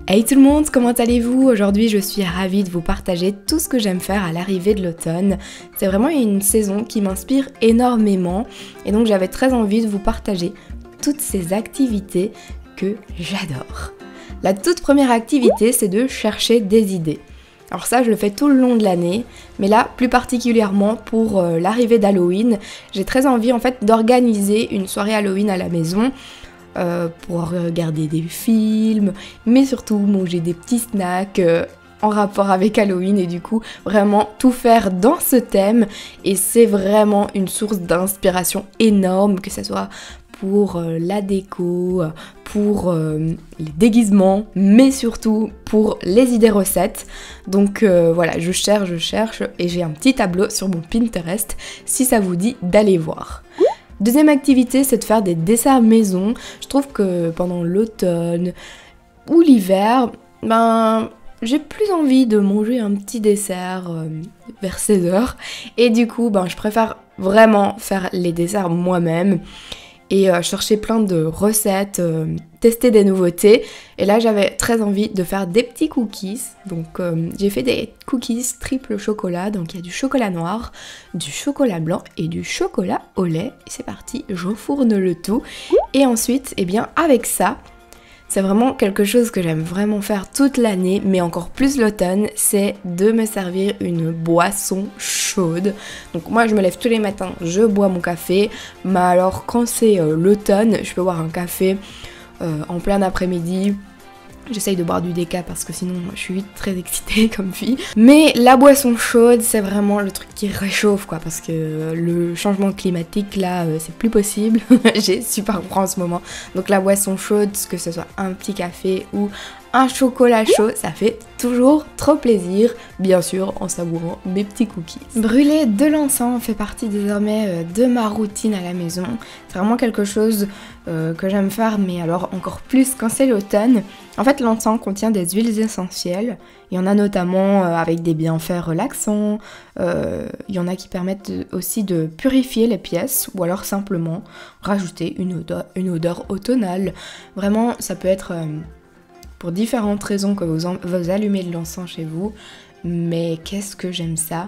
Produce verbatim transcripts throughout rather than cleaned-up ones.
Hey tout le monde, comment allez-vous? Aujourd'hui je suis ravie de vous partager tout ce que j'aime faire à l'arrivée de l'automne. C'est vraiment une saison qui m'inspire énormément et donc j'avais très envie de vous partager toutes ces activités que j'adore. La toute première activité, c'est de chercher des idées. Alors ça, je le fais tout le long de l'année, mais là, plus particulièrement pour euh, l'arrivée d'Halloween, j'ai très envie en fait d'organiser une soirée Halloween à la maison. Euh, pour regarder des films, mais surtout manger des petits snacks euh, en rapport avec Halloween et du coup vraiment tout faire dans ce thème et c'est vraiment une source d'inspiration énorme, que ce soit pour euh, la déco, pour euh, les déguisements, mais surtout pour les idées recettes. Donc euh, voilà, je cherche, je cherche et j'ai un petit tableau sur mon Pinterest si ça vous dit d'aller voir. Deuxième activité, c'est de faire des desserts maison. Je trouve que pendant l'automne ou l'hiver, ben, j'ai plus envie de manger un petit dessert euh, vers seize heures. Et du coup, ben, je préfère vraiment faire les desserts moi-même et euh, chercher plein de recettes, euh, tester des nouveautés. Et là, j'avais très envie de faire des petits cookies. Donc, euh, j'ai fait des cookies triple chocolat. Donc, il y a du chocolat noir, du chocolat blanc et du chocolat au lait. Et c'est parti, j'enfourne le tout. Et ensuite, eh bien, avec ça, c'est vraiment quelque chose que j'aime vraiment faire toute l'année, mais encore plus l'automne, c'est de me servir une boisson chaude. Donc moi je me lève tous les matins, je bois mon café, mais alors quand c'est euh, l'automne, je peux boire un café euh, en plein après-midi. J'essaye de boire du déca parce que sinon je suis vite très excitée comme fille. Mais la boisson chaude, c'est vraiment le truc qui réchauffe quoi, parce que le changement climatique là, euh, c'est plus possible. J'ai super froid en ce moment. Donc la boisson chaude, que ce soit un petit café ou un chocolat chaud, ça fait toujours trop plaisir, bien sûr en savourant mes petits cookies. Brûler de l'encens fait partie désormais de ma routine à la maison. C'est vraiment quelque chose euh, que j'aime faire, mais alors encore plus quand c'est l'automne. En fait, l'encens contient des huiles essentielles. Il y en a notamment euh, avec des bienfaits relaxants. Euh, il y en a qui permettent aussi de purifier les pièces ou alors simplement rajouter une odeur, une odeur automnale. Vraiment, ça peut être... Euh, pour différentes raisons que vous, en, vous allumez de l'encens chez vous, mais qu'est-ce que j'aime ça.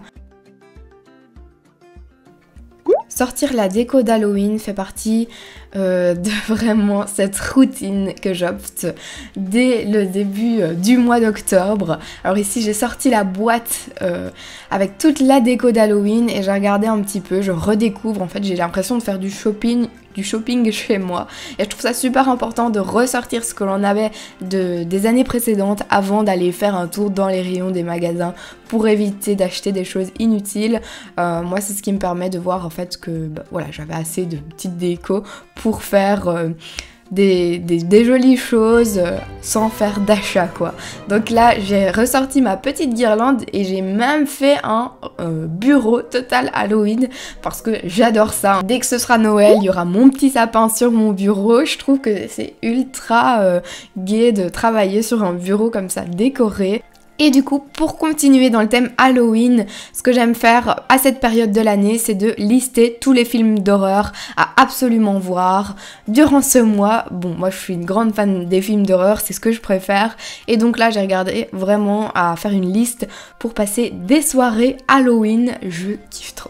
Sortir la déco d'Halloween fait partie euh, de vraiment cette routine que j'opte dès le début euh, du mois d'octobre. Alors ici j'ai sorti la boîte euh, avec toute la déco d'Halloween et j'ai regardé un petit peu, je redécouvre, en fait j'ai l'impression de faire du shopping du shopping chez moi et je trouve ça super important de ressortir ce que l'on avait de, des années précédentes avant d'aller faire un tour dans les rayons des magasins pour éviter d'acheter des choses inutiles. Euh, moi c'est ce qui me permet de voir en fait que bah, voilà, j'avais assez de petites décos pour faire euh, Des, des, des jolies choses euh, sans faire d'achat quoi. Donc là j'ai ressorti ma petite guirlande et j'ai même fait un euh, bureau total Halloween parce que j'adore ça. Dès que ce sera Noël, il y aura mon petit sapin sur mon bureau. Je trouve que c'est ultra euh, gai de travailler sur un bureau comme ça décoré. Et du coup, pour continuer dans le thème Halloween, ce que j'aime faire à cette période de l'année, c'est de lister tous les films d'horreur à absolument voir durant ce mois. Bon, moi je suis une grande fan des films d'horreur, c'est ce que je préfère. Et donc là, j'ai regardé vraiment à faire une liste pour passer des soirées Halloween. Je kiffe trop.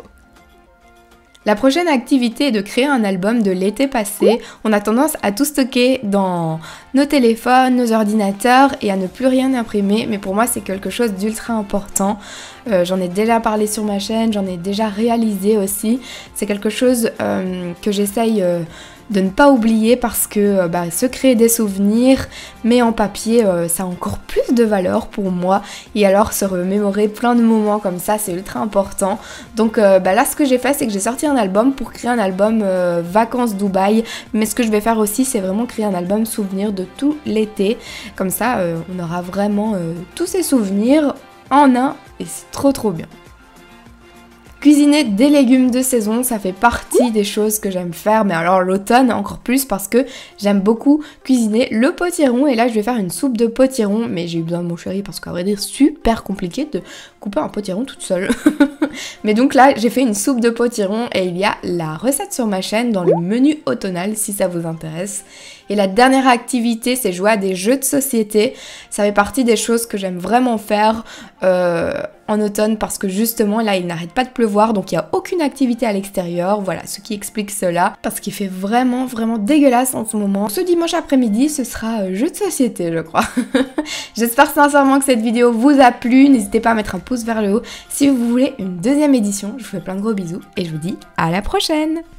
La prochaine activité est de créer un album de l'été passé. On a tendance à tout stocker dans nos téléphones, nos ordinateurs et à ne plus rien imprimer. Mais pour moi, c'est quelque chose d'ultra important. Euh, j'en ai déjà parlé sur ma chaîne, j'en ai déjà réalisé aussi. C'est quelque chose euh, que j'essaye... Euh, de ne pas oublier parce que bah, se créer des souvenirs mais en papier euh, ça a encore plus de valeur pour moi et alors se remémorer plein de moments comme ça c'est ultra important. Donc euh, bah, là ce que j'ai fait c'est que j'ai sorti un album pour créer un album euh, vacances Dubaï, mais ce que je vais faire aussi c'est vraiment créer un album souvenir de tout l'été, comme ça euh, on aura vraiment euh, tous ces souvenirs en un et c'est trop trop bien. Cuisiner des légumes de saison, ça fait partie des choses que j'aime faire, mais alors l'automne encore plus parce que j'aime beaucoup cuisiner le potiron et là je vais faire une soupe de potiron, mais j'ai eu besoin de mon chéri parce qu'à vrai dire super compliqué de couper un potiron toute seule. Mais donc là, j'ai fait une soupe de potiron et il y a la recette sur ma chaîne dans le menu automnal si ça vous intéresse. Et la dernière activité, c'est jouer à des jeux de société. Ça fait partie des choses que j'aime vraiment faire euh, en automne parce que justement là, il n'arrête pas de pleuvoir, donc il n'y a aucune activité à l'extérieur. Voilà, ce qui explique cela. Parce qu'il fait vraiment, vraiment dégueulasse en ce moment. Ce dimanche après-midi, ce sera euh, jeu de société, je crois. J'espère sincèrement que cette vidéo vous a plu. N'hésitez pas à mettre un pouce vers le haut si vous voulez une deuxième édition. Je vous fais plein de gros bisous et je vous dis à la prochaine!